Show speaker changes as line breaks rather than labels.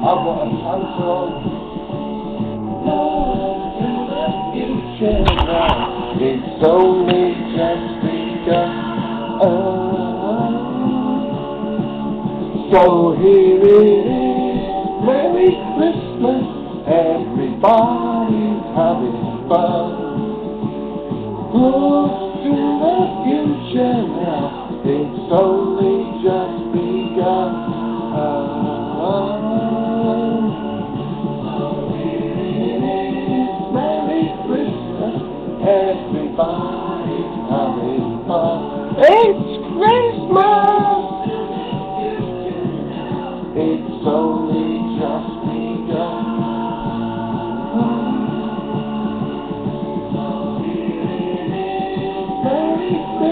I've got a total love in the future now. It's only just begun. So here it is, Merry Christmas, everybody's having fun. Look to the future now, it's only just begun. So here it is, Merry Christmas, everybody's having fun. It's Christmas! It's only just begun. So here it is, Merry Christmas.